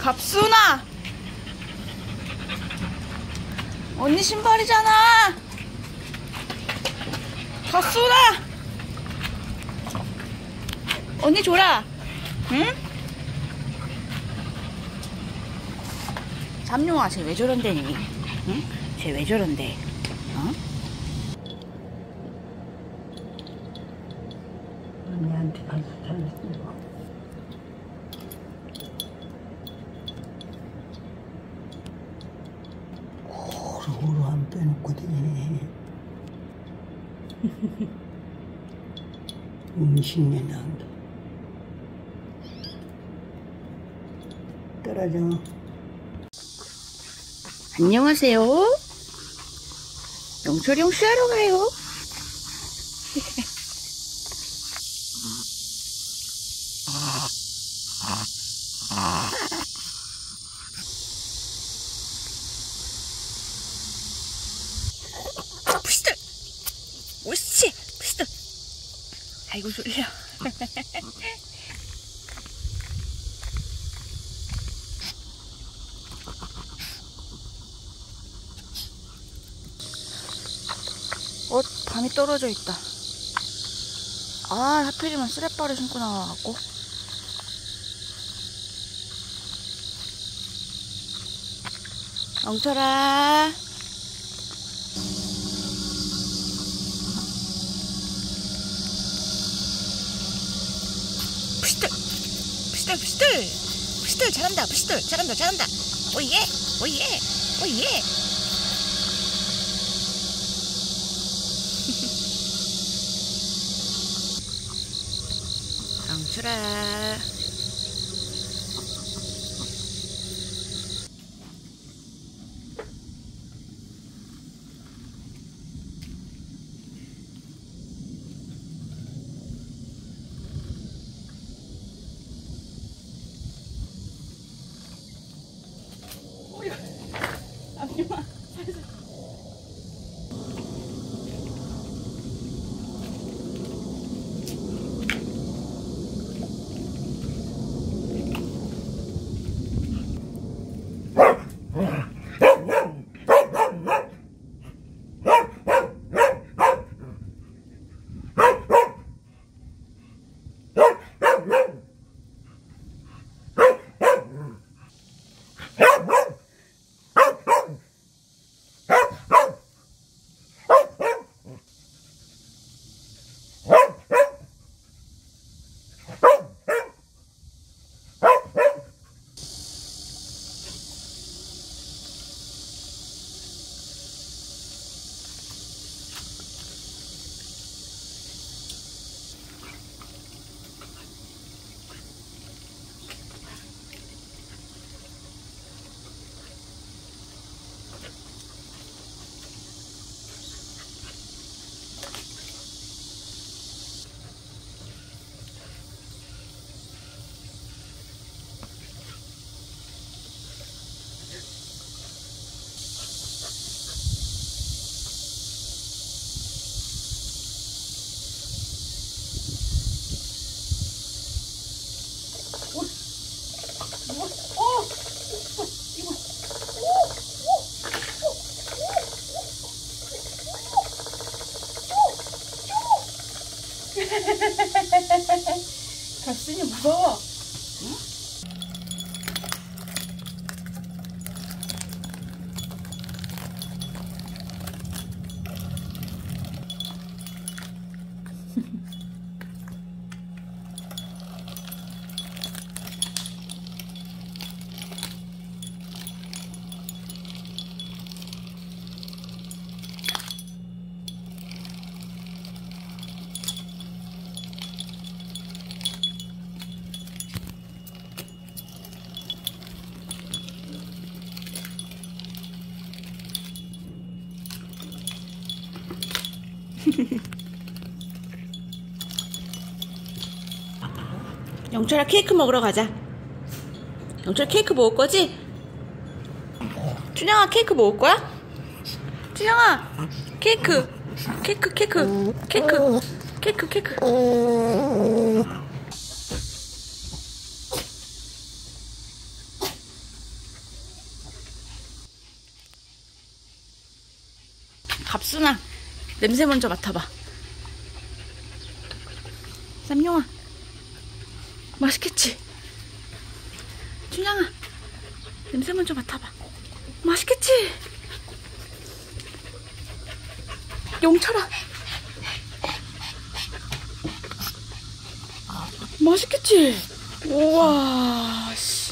갑순아! 언니 신발이잖아! 갑순아! 언니 줘라! 응? 삼룡아, 쟤 왜 저런데니? 응? 쟤 왜 저런데? 어? 언니한테 가서 잘했어. 호로 안 빼놓고 다니네. 음식내 나온다. 떨어져. 안녕하세요. 영철이 형 쉬하러 가요. 푸시들! 오씨! 푸시들! 아이고 졸려. 밤이 떨어져 있다. 아, 하필이면 쓰레빠를 신고 나와갖고. 영철아. 푸시들! 푸시들, 푸시들! 푸시들, 잘한다, 푸시들! 잘한다, 잘한다! 오예! 오예! 오예! 영철아. 잠시만. 갑순이 무서워. 응? 영철아, 케이크 먹으러 가자. 영철 케이크 먹을 거지? 춘향아, 케이크 먹을 거야? 춘향아, 케이크. 냄새 먼저 맡아봐. 쌈용아, 맛있겠지? 춘향아, 냄새 먼저 맡아봐. 맛있겠지? 용철아, 맛있겠지? 우와, 씨.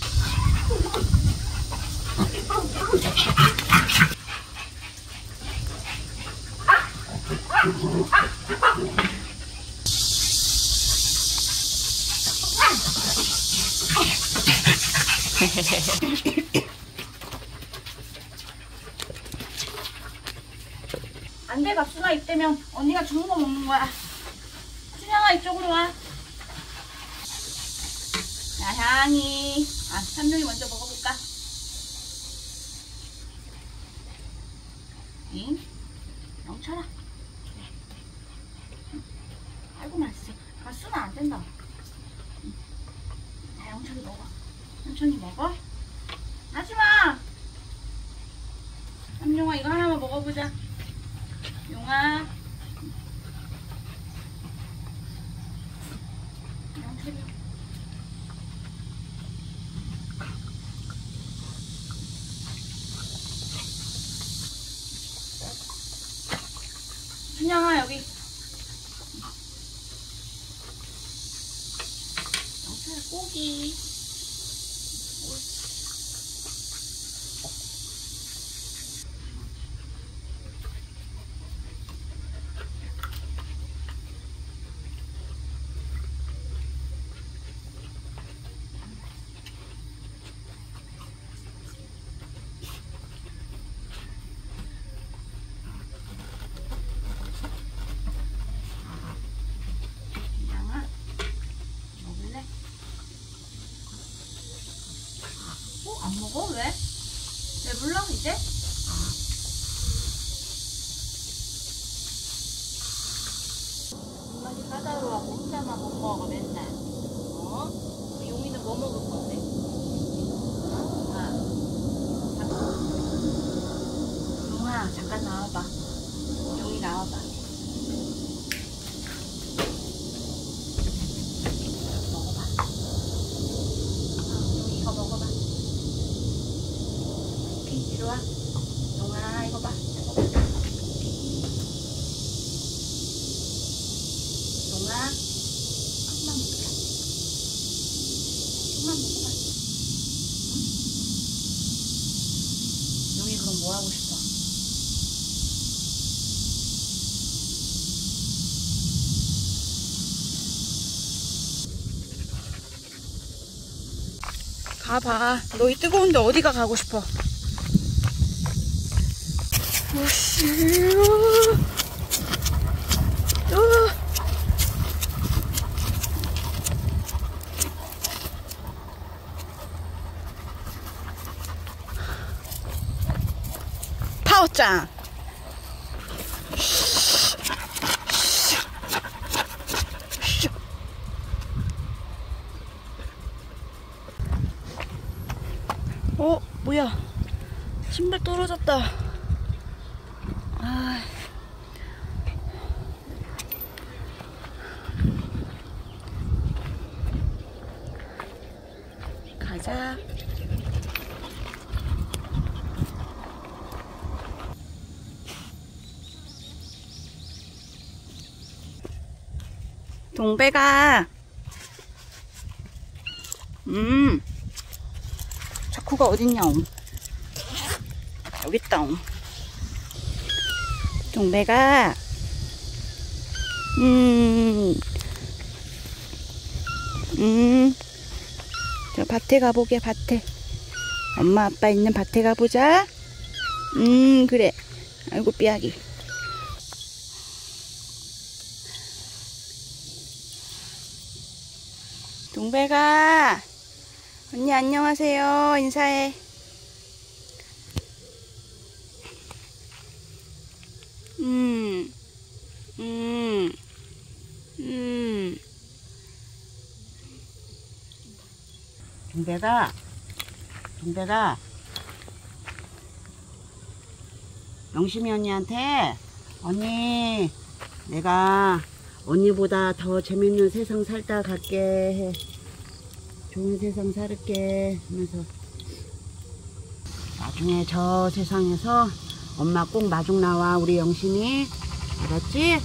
안돼, 갑순아. 이때면 언니가 주는 거 먹는 거야. 춘향아, 이쪽으로 와. 야, 향이. 삼룡이 먼저 먹어볼까? 응? 영철아. 아이고, 맛있어. 갑순아, 안 된다. 자, 영철이 먹어. 천천히 먹어. 하지마. 삼룡아, 이거 하나만 먹어보자. 용아. 영철이. 춘향아, 여기. 영철아, 고기. 안 먹어? 왜? 왜 불러 이제? 입맛이 까다로워하고 혼자만 못 먹어 맨날. 어? 우리 용이는 뭐 먹을 건데? 용아, 잠깐 나와봐. 용이 나와봐. 먹어봐. 용이 이거 먹어봐. 이리 와. 용아, 이거 봐. 용아, 조금만 먹자. 조금만 먹어봐. 응? 용이 그럼 뭐 하고 싶어? 가봐. 너 이 뜨거운데 어디가 가고 싶어? 오씨. 파워짱. 뭐야? 신발 떨어졌다. 아. 가자. 동배가. 자쿠가 어딨냐? 여기 있다. 동배가. 저 밭에 가보게. 밭에 엄마 아빠 있는 밭에 가보자. 그래. 아이고 삐약이. 동배가. 언니 안녕하세요. 인사해. 동배가 영심이 언니한테 언니, 내가 언니보다 더 재밌는 세상 살다 갈게 해. 좋은 세상 살게 하면서 나중에 저 세상에서 엄마 꼭 마중 나와 우리 영심이. 알았지?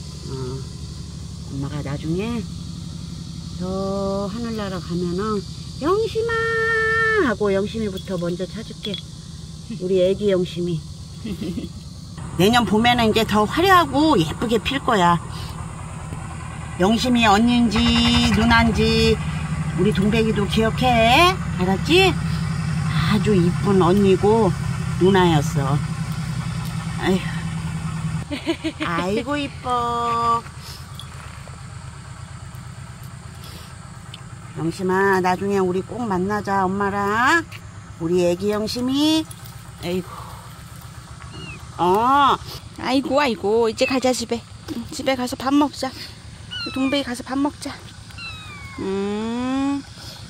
엄마가 나중에 저 하늘나라 가면은 영심아 하고 영심이부터 먼저 찾을게. 우리 애기 영심이. 내년 봄에는 이제 더 화려하고 예쁘게 필 거야. 영심이 언니인지 누나인지 우리 동백이도 기억해. 알았지? 아주 이쁜 언니고 누나였어. 아휴. 아이고 이뻐. 영심아, 나중에 우리 꼭 만나자 엄마랑. 우리 애기 영심이. 아이고. 아이고 이제 가자 집에. 집에 가서 밥 먹자. 동백이 가서 밥 먹자.